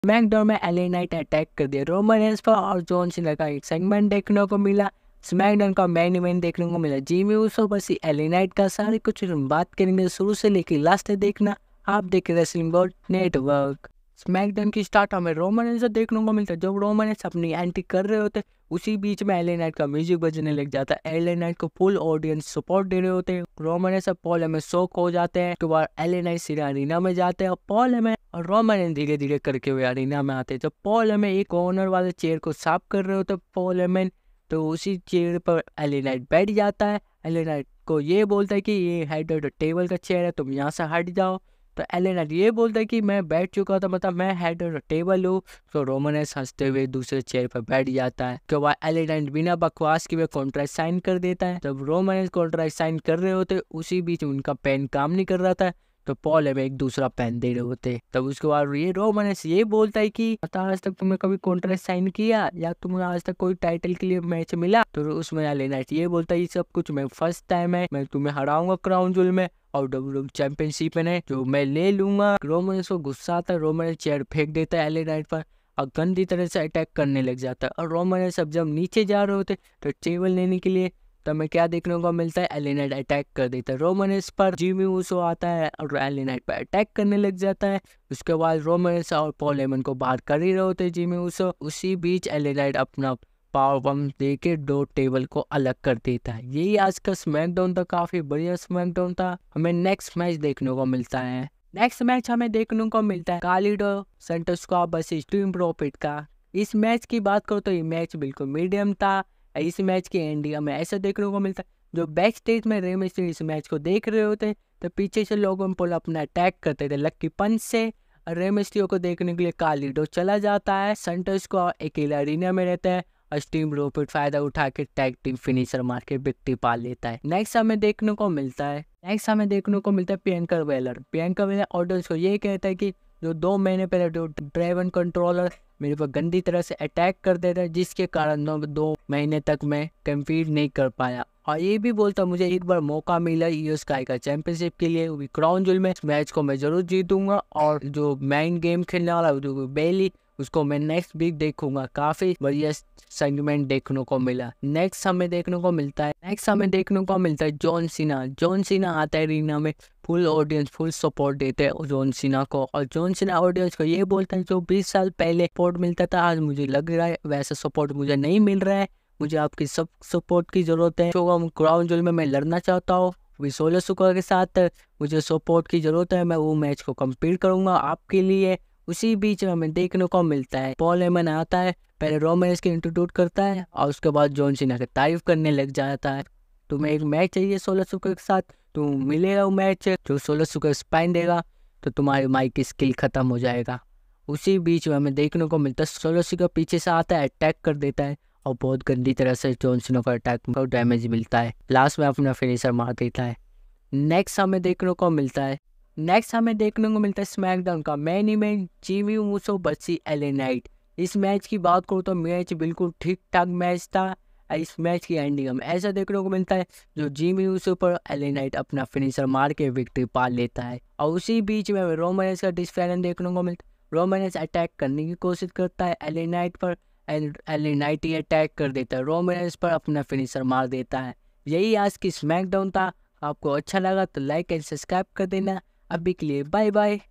SmackDown में LA night attack कर दिया रोमन रेंस पर और जॉन सीना का एक सेगमेंट देखने को मिला। स्मैकडाउन का मेन इवेंट देखने को मिला Jimmy Uso versus LA Knight का। सारे कुछ हम बात करेंगे शुरू से लेकर लास्ट तक देखना। आप देख रहे रेसलिंग वर्ल्ड नेटवर्क। स्मैकडाउन की स्टार्ट हमें रोमन रेंस से देखने को मिलता है। जब रोमन रेंस अपनी एंट्री कर रहे होते उसी बीच में एलए नाइट का म्यूजिक बजने लग जाता है। एलए नाइट को फुल ऑडियंस सपोर्ट दे रहे होते हैं। रोमन रेंस और पॉल में शॉक हो जाते हैं। तो बाद एलए नाइट सीधा अरीना में जाते हैं और पॉल में और रोमन रेंस धीरे धीरे करके हुए अरीना में आते हैं। जब पॉल में एक कॉर्नर वाले चेयर को साफ कर रहे होते पॉल में, तो उसी चेयर पर एलए नाइट बैठ जाता है। एलए नाइट को ये बोलता है कि ये हेड ऑफ द टेबल का चेयर है, तुम यहाँ से हट जाओ। तो एलए नाइट ये बोलता है कि मैं बैठ चुका था, मतलब मैं हेड ऑफ द टेबल हूँ। तो रोमन रेंस हंसते हुए दूसरे चेयर पर बैठ जाता है। तो वह एलए नाइट बिना बकवास के कॉन्ट्रैक्ट साइन कर देता है। जब रोमन रेंस कॉन्ट्रैक्ट साइन कर रहे होते उसी बीच उनका पेन काम नहीं कर रहा था, तो पॉल हमें एक दूसरा पेन दे रहे होते। तब उसके बाद ये रोमन रेंस ये बोलता है कि पता आज तक तुमने कभी कॉन्ट्रैक्ट साइन किया या तुम्हें आज तक कोई टाइटल के लिए मैच मिला? तो उसमें एलए नाइट ये बोलता है ये सब कुछ मैं फर्स्ट टाइम है, मैं तुम्हें हराऊंगा क्राउन ज्वेल में और डब्ल्यू चैंपियनशिप है जो मैं ले लूंगा। रोमन रेंस को गुस्सा आता है। रोमन रेंस चेयर फेंक देता है एलए नाइट पर और गंदी तरह से अटैक करने लग जाता है। और रोमन रेंस अब जब नीचे जा रहे होते तो टेबल लेने के लिए, तो हमें क्या देखने को मिलता है एलए नाइट अटैक कर देता है रोमन रेंस पर। जिमी ऊसो आता है और एलए नाइट पर अटैक करने लग जाता है। उसके बाद रोमन रेंस और पॉल हेमन को बाहर कर ही रहे होते जिमी ऊसो। उसी बीच एलए नाइट अपना पावर बम्प देके दो टेबल को अलग कर देता है। यही आज का स्मैकडाउन था, काफी बढ़िया स्मैकडाउन था। हमें नेक्स्ट मैच देखने को मिलता है। नेक्स्ट मैच हमें देखने को मिलता है कार्लिटो सैंटोस का वर्सेस टीम प्रॉफिट का। इस मैच की बात करो तो ये मैच बिल्कुल मीडियम था। इस मैच की एंडिंग हमें ऐसा देखने को मिलता है, जो बैक स्टेज में रे मिस्टेरियो इस मैच को देख रहे होते तो पीछे से लोगन पॉल अपना अटैक करते थे लक्की पंच से। रे मिस्टेरियो को देखने के लिए कार्लिटो चला जाता है। सैंटोस को अकेला अरीना में रहता है और टीम प्रॉफिट फायदा उठा के टैग टीम फिनिशर मार के विक्ट्री पा लेता है। नेक्स्ट हमें देखने को मिलता है प्रियंका वेलर ऑडियंस को ये कहता है कि जो 2 महीने पहले जो ड्रैगन कंट्रोलर मेरे पर गंदी तरह से अटैक कर देता है, जिसके कारण 2 महीने तक मैं कम्पीट नहीं कर पाया। और ये भी बोलता मुझे एक बार मौका मिला ईओ स्काई का चैंपियनशिप के लिए, वो भी क्राउन ज्वेल में। मैच को मैं जरूर जीतूंगा और जो मेन गेम खेलने वाला जो बेली उसको मैं नेक्स्ट वीक देखूंगा। काफी बढ़िया सेगमेंट देखने को मिला। नेक्स्ट हमें देखने को मिलता है जॉन सीना आता है अरीना में। फुल ऑडियंस फुल सपोर्ट देते हैं जॉन सीना को। और जॉन सीना ऑडियंस को ये बोलता है जो 20 साल पहले सपोर्ट मिलता था आज मुझे लग रहा है वैसा सपोर्ट मुझे नहीं मिल रहा है। मुझे आपकी सब सपोर्ट की जरूरत है। तो क्राउन ज्वेल में मैं लड़ना चाहता हूँ विसोला सुका के साथ, मुझे सपोर्ट की जरूरत है। मैं वो मैच को कम्पीट करूंगा आपके लिए। उसी बीच में हमें देखने को मिलता है पॉल हेमन आता है, पहले रोमन रेंस के इंट्रोड्यूस करता है और उसके बाद जॉन सीना की तारीफ करने लग जाता है। तुम्हें एक मैच चाहिए सोलह सुकर के साथ, तुम मिलेगा वो मैच जो सोलह सुकर स्पाइन देगा तो तुम्हारी माइक की स्किल खत्म हो जाएगा। उसी बीच में हमें देखने को मिलता है सोलह सुकर पीछे से आता है, अटैक कर देता है और बहुत गंदी तरह से जॉन सीना को अटैक को डैमेज मिलता है। लास्ट में अपना फिनिशर मार देता है। नेक्स्ट हमें देखने को मिलता है स्मैकडाउन का main event Jimmy Uso versus LA Knight. इस मैच की बात करूँ तो मैच बिल्कुल ठीक ठाक मैच था। इस मैच की एंडिंग हम ऐसा देखने को मिलता है जो जिमी ऊसो पर एलए नाइट अपना फिनिशर मार के विक्ट्री पा लेता है। और उसी बीच में रोमन रेंस का डिसफेलन देखने को मिलता है। रोमन रेंस अटैक करने की कोशिश करता है एलए नाइट पर, एलए नाइट ही अटैक कर देता है रोमन रेंस पर, अपना फिनिशर मार देता है। यही आज की स्मैकडाउन था। आपको अच्छा लगा तो लाइक एंड सब्सक्राइब कर देना। अभी के लिए बाय बाय।